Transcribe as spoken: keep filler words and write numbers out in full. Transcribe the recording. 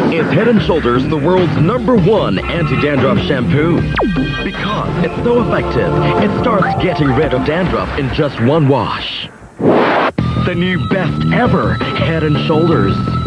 Is Head and Shoulders the world's number one anti-dandruff shampoo? Because it's so effective, it starts getting rid of dandruff in just one wash. The new best ever Head and Shoulders.